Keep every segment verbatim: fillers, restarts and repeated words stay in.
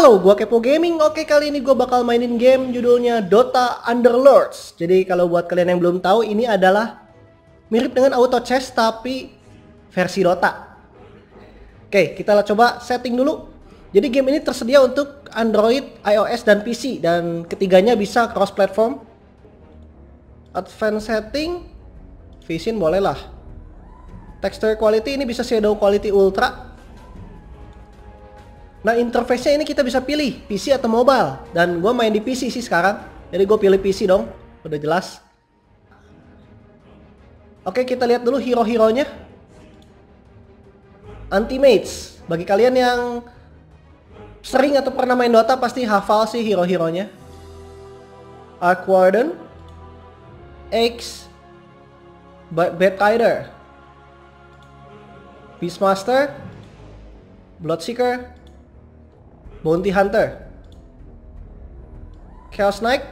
Halo, gua Kepo Gaming. Oke, kali ini gua bakal mainin game judulnya Dota Underlords. Jadi kalau buat kalian yang belum tahu, ini adalah mirip dengan auto chess tapi versi Dota. Oke, kita coba setting dulu. Jadi game ini tersedia untuk Android, iOS, dan P C, dan ketiganya bisa cross platform. Advanced setting, Vision boleh lah. Texture quality ini bisa shadow quality ultra. Nah, interface-nya ini kita bisa pilih P C atau mobile, dan gue main di P C sih sekarang, jadi gue pilih P C dong, udah jelas. Oke, kita lihat dulu hero-heronya. Anti-mages, bagi kalian yang sering atau pernah main Dota pasti hafal sih hero-heronya. Arc Warden, Axe, Batrider, Beastmaster, Bloodseeker, Bounty Hunter, Chaos Knight,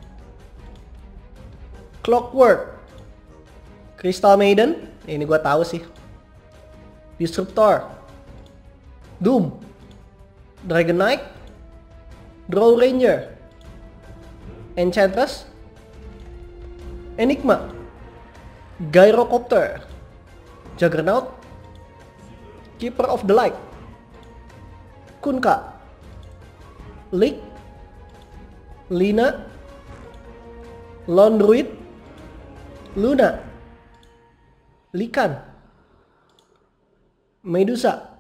Clockwork, Crystal Maiden, ini gua tahu sih, Disruptor, Doom, Dragon Knight, Drow Ranger, Enchantress, Enigma, Gyrocopter, Juggernaut, Keeper of the Light, Kunkka, Lik, Lina, Lone Druid, Luna, Likan, Medusa,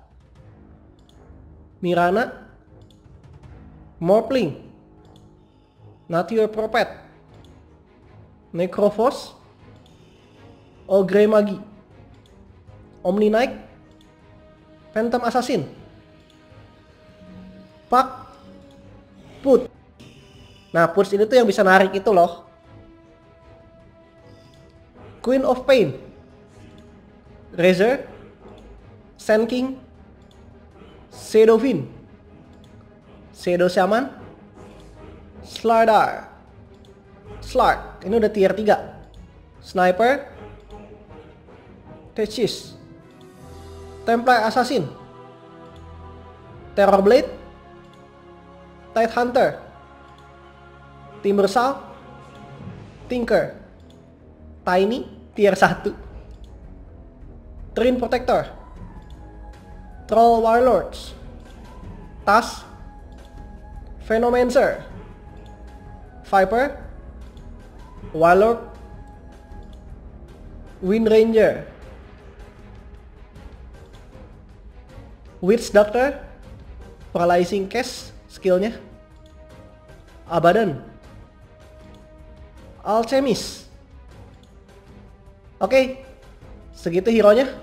Mirana, Morpling, Nature Prophet, Necrophos, Ogre Magi, Omni Knight, Phantom Assassin, Pak, Put. Nah, Put ini tuh yang bisa narik itu loh. Queen of Pain, Razor, Sand King, Shadowfiend, Shadow Shaman, Slardar, Slard, ini udah tier tiga. Sniper, Techis, Templar Assassin, Terrorblade, Tide Hunter, Timbersal, Tinker, Tiny, tier satu, Train Protector, Troll Warlords, Tas, Phenomancer, Viper, Warlord, Wind Ranger, Witch Doctor, Paralyzing Cast skillnya, Abaddon, Alchemist. Oke, segitu hero-nya.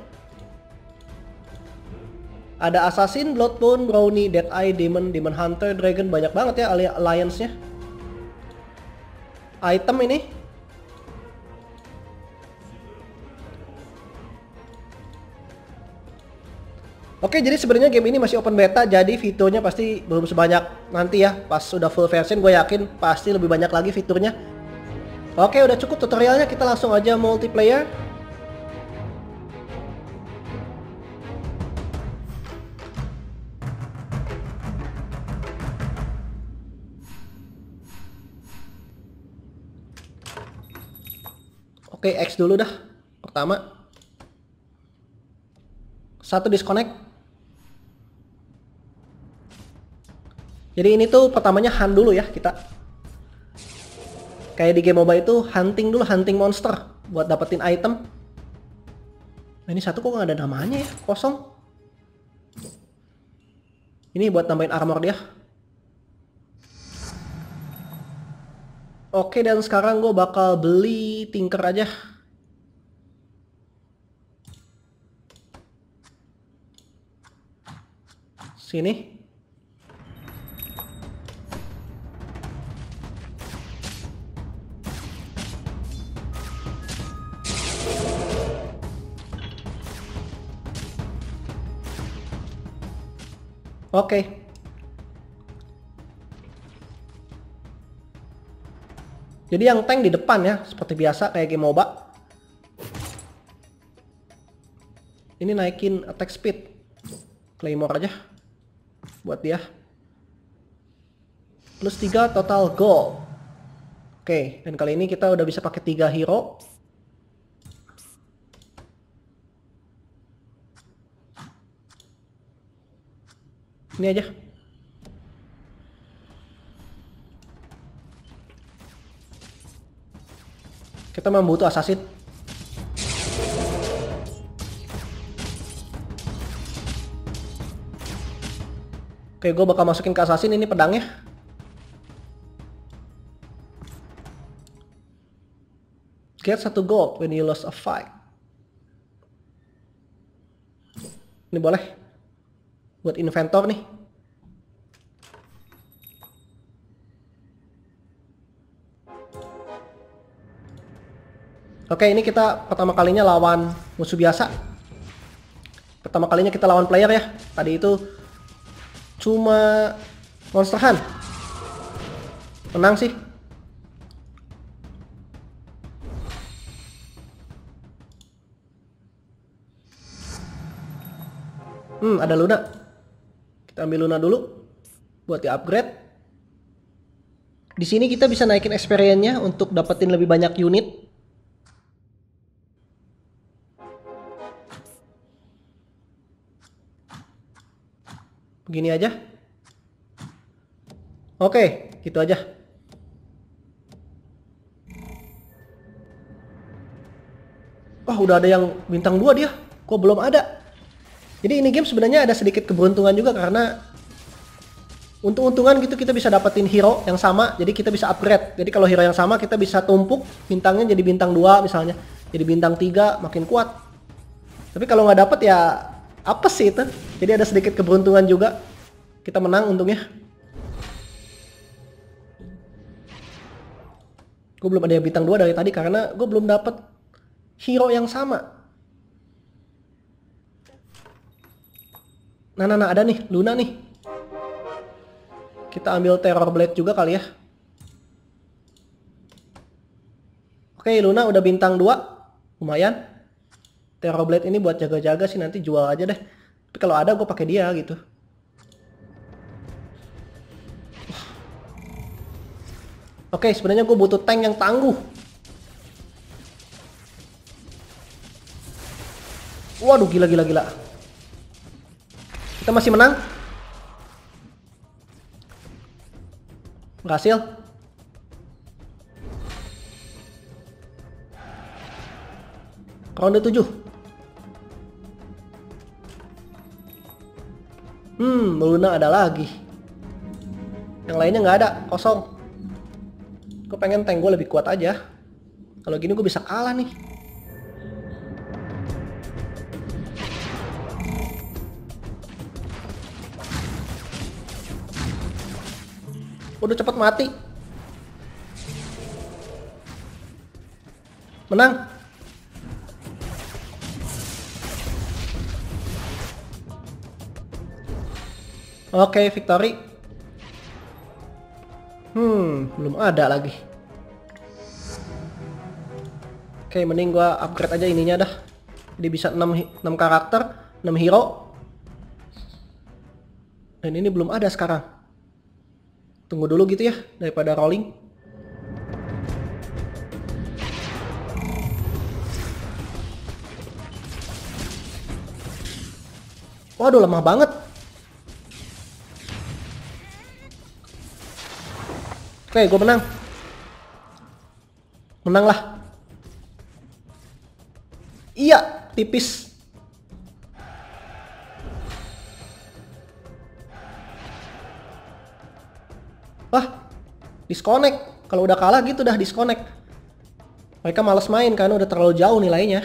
Ada Assassin, Bloodbone, Brownie, Deadeye, Demon, Demon Hunter, Dragon, banyak banget ya alliance-nya. Item ini Oke, jadi sebenarnya game ini masih open beta, jadi fiturnya pasti belum sebanyak nanti ya. Pas sudah full version, gue yakin pasti lebih banyak lagi fiturnya. Oke, udah cukup tutorialnya, kita langsung aja multiplayer. Oke, X dulu dah. Pertama, satu disconnect. Jadi ini tuh pertamanya hunt dulu ya kita. Kayak di game MOBA itu hunting dulu, hunting monster buat dapetin item. Nah, ini satu kok nggak ada namanya ya, kosong. Ini buat nambahin armor dia. Oke, dan sekarang gue bakal beli Tinker aja. Sini. Oke. Jadi yang tank di depan ya, seperti biasa kayak game MOBA. Ini naikin attack speed. Claymore aja buat dia. Plus tiga total gold. Oke, dan kali ini kita udah bisa pakai tiga hero. Ini aja. Kita memang butuh assassin. Oke, gue bakal masukin ke assassin ini pedangnya. Get satu gold when you lose a fight. Ini boleh buat inventor nih. Oke, ini kita pertama kalinya lawan musuh biasa. Pertama kalinya kita lawan player ya. Tadi itu cuma monster hunt. Menang sih. Hmm, ada Luna. Kita ambil Luna dulu buat di-upgrade. Di sini kita bisa naikin experience-nya untuk dapetin lebih banyak unit. Begini aja. Oke, gitu aja. Wah, udah ada yang bintang dua dia. Kok belum ada? Jadi ini game sebenarnya ada sedikit keberuntungan juga karena untung-untungan gitu kita bisa dapetin hero yang sama, jadi kita bisa upgrade. Jadi kalau hero yang sama kita bisa tumpuk bintangnya jadi bintang dua misalnya, jadi bintang tiga makin kuat. Tapi kalau nggak dapet ya apa sih itu? Jadi ada sedikit keberuntungan juga. Kita menang untungnya. Gue belum ada yang bintang dua dari tadi karena gue belum dapet hero yang sama. Nah, nah, nah, ada nih, Luna nih. Kita ambil Terror Blade juga kali ya. Oke, Luna udah bintang dua. Lumayan. Terror Blade ini buat jaga-jaga sih, nanti jual aja deh. Tapi kalau ada gue pakai dia gitu. Oke, sebenarnya gue butuh tank yang tangguh. Waduh, gila, gila, gila. Kita masih menang. Berhasil. Ronde tujuh. Hmm, Luna ada lagi. Yang lainnya nggak ada, kosong. Gue pengen tank gue lebih kuat aja. Kalau gini gue bisa kalah nih. Udah cepet mati. Menang. Oke, victory. Hmm, belum ada lagi. Oke, mending gua upgrade aja ininya dah. Jadi bisa enam, enam karakter, enam hero. Dan ini belum ada sekarang. Tunggu dulu gitu ya, daripada rolling. Waduh, lemah banget. Oke, gue menang. Menang lah. Iya, tipis. Wah, disconnect. Kalau udah kalah gitu dah disconnect. Mereka males main karena udah terlalu jauh nilainya.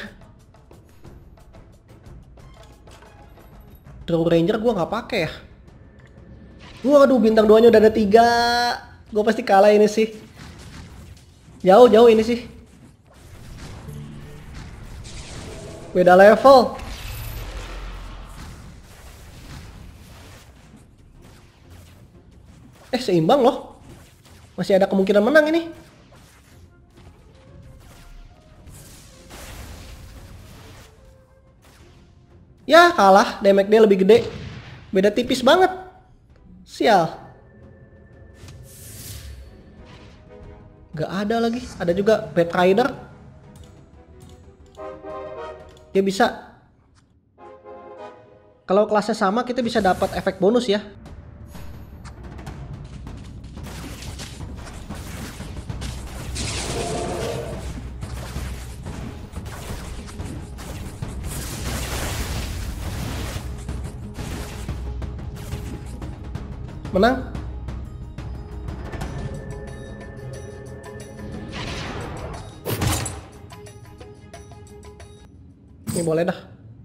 Draw Ranger gue nggak pakai ya. Waduh, bintang duanya udah ada tiga. Gue pasti kalah ini sih. Jauh-jauh ini sih. Beda level. Eh, seimbang loh. Masih ada kemungkinan menang ini. Ya, kalah. Damage dia lebih gede. Beda tipis banget. Sial. Gak ada lagi. Ada juga Bad Rider. Dia bisa, kalau kelasnya sama kita bisa dapat efek bonus ya. Menang. Ini boleh dah.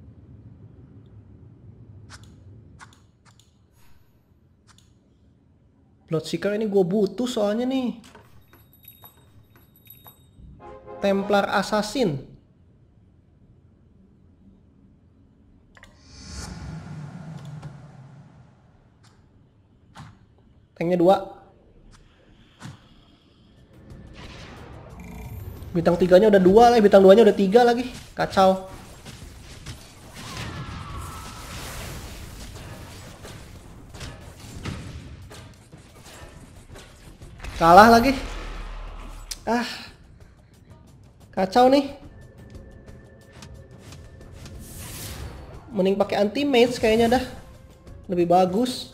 Bloodseeker ini gue butuh soalnya nih. Templar Assassin. Tanknya dua. Bintang tiganya udah dua lagi, bintang duanya udah tiga lagi. Kacau. Kalah lagi. Ah. Kacau nih. Mending pakai anti mage kayaknya dah. Lebih bagus.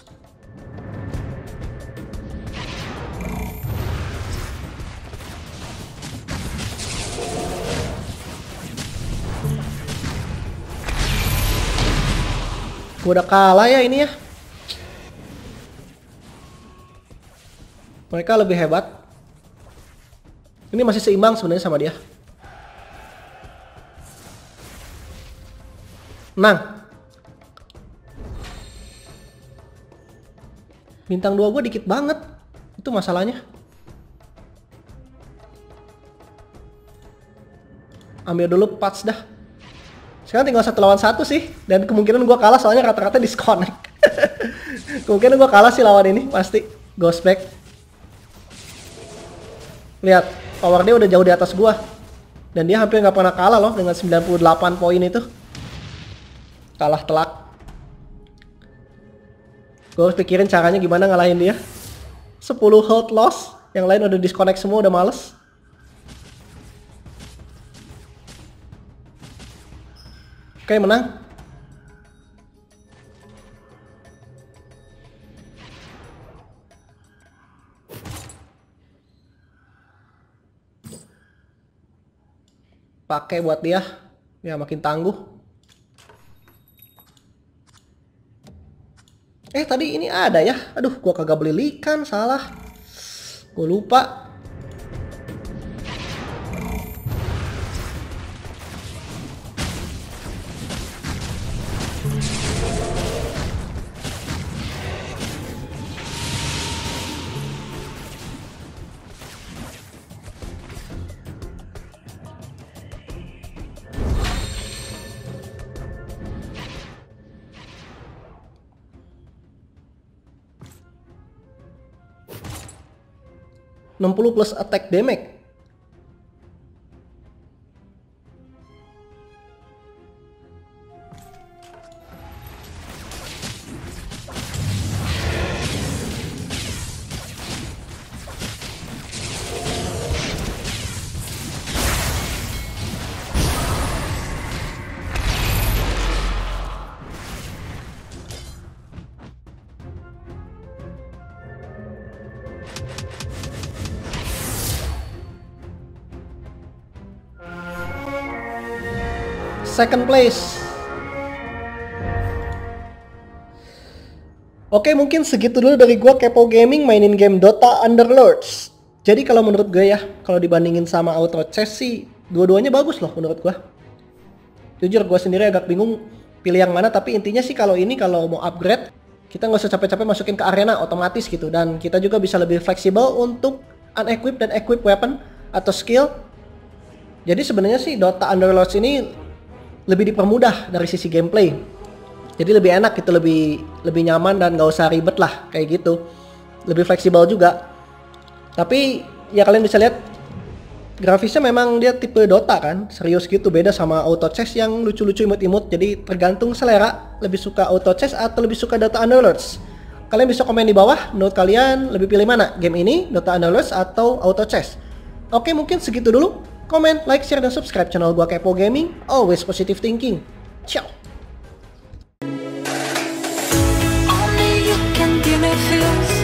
Gue udah kalah ya ini ya. Mereka lebih hebat. Ini masih seimbang sebenarnya sama dia. Menang. Bintang dua gue dikit banget. Itu masalahnya. Ambil dulu patch dah. Sekarang tinggal satu lawan satu sih. Dan kemungkinan gue kalah soalnya rata-rata disconnect. Kemungkinan gue kalah sih lawan ini. Pasti. Ghost back. Lihat, power dia udah jauh di atas gua. Dan dia hampir nggak pernah kalah loh dengan sembilan puluh delapan poin itu. Kalah telak. Gua harus pikirin caranya gimana ngalahin dia. sepuluh health loss, yang lain udah disconnect semua, udah males. Oke, menang. Pakai buat dia, ya makin tangguh. Eh tadi ini ada ya, aduh gua kagak beli likan, salah, gua lupa. enam puluh plus attack damage. Second place. Oke, mungkin segitu dulu dari gua Kepo Gaming mainin game Dota Underlords. Jadi kalau menurut gue ya, kalau dibandingin sama Auto Chess sih, dua-duanya bagus loh menurut gua. Jujur gue sendiri agak bingung pilih yang mana, tapi intinya sih kalau ini kalau mau upgrade, kita nggak usah capek-capek masukin ke arena, otomatis gitu. Dan kita juga bisa lebih fleksibel untuk unequip dan equip weapon atau skill. Jadi sebenarnya sih Dota Underlords ini lebih dipermudah dari sisi gameplay. Jadi lebih enak gitu, lebih lebih nyaman dan nggak usah ribet lah kayak gitu. Lebih fleksibel juga. Tapi ya kalian bisa lihat grafisnya memang dia tipe Dota kan, serius gitu, beda sama Auto Chess yang lucu-lucu imut-imut. Jadi tergantung selera, lebih suka Auto Chess atau lebih suka Dota Underlords. Kalian bisa komen di bawah, menurut kalian lebih pilih mana? Game ini, Dota Underlords atau Auto Chess? Oke, mungkin segitu dulu. Comment, like, share, dan subscribe channel gua Kepo Gaming. Always positive thinking. Ciao. Only you can give me feels.